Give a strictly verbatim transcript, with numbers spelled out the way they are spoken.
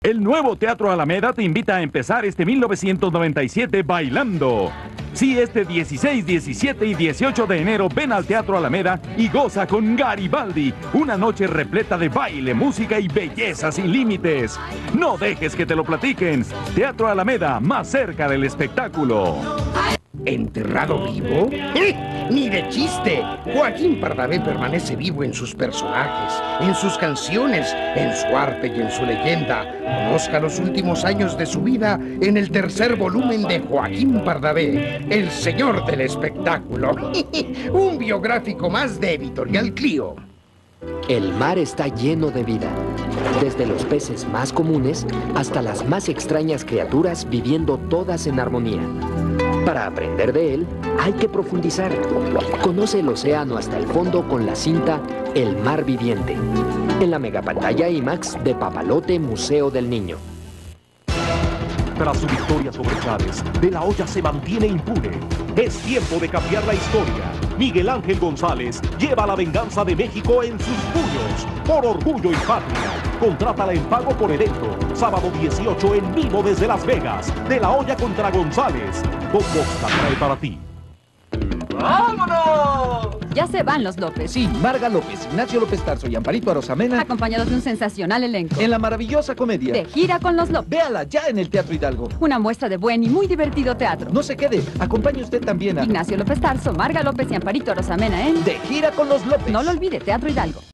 El nuevo Teatro Alameda te invita a empezar este mil novecientos noventa y siete bailando. Sí, este dieciséis, diecisiete y dieciocho de enero ven al Teatro Alameda y goza con Garibaldi, una noche repleta de baile, música y belleza sin límites. No dejes que te lo platiquen. Teatro Alameda, más cerca del espectáculo. ¿Enterrado vivo? ¡Eh! ¡Ni de chiste! Joaquín Pardavé permanece vivo en sus personajes, en sus canciones, en su arte y en su leyenda. Conozca los últimos años de su vida en el tercer volumen de Joaquín Pardavé, El Señor del Espectáculo. Un biográfico más de Editorial Clio. El mar está lleno de vida, desde los peces más comunes hasta las más extrañas criaturas viviendo todas en armonía. Para aprender de él, hay que profundizar. Conoce el océano hasta el fondo con la cinta El Mar Viviente, en la megapantalla IMAX de Papalote Museo del Niño. Tras su victoria sobre Chávez, De la Hoya se mantiene impune. Es tiempo de cambiar la historia. Miguel Ángel González lleva la venganza de México en sus puños, por orgullo y patria. Contrátala en pago por evento. Sábado dieciocho en vivo desde Las Vegas. De la Hoya contra González. Bob Box la trae para ti. ¡Vámonos! Ya se van los López. Sí, Marga López, Ignacio López Tarso y Amparito Arosamena. Acompañados de un sensacional elenco. En la maravillosa comedia. De gira con los López. Véala ya en el Teatro Hidalgo. Una muestra de buen y muy divertido teatro. No se quede, acompañe usted también a... Ignacio López Tarso, Marga López y Amparito Arosamena en... De gira con los López. No lo olvide, Teatro Hidalgo.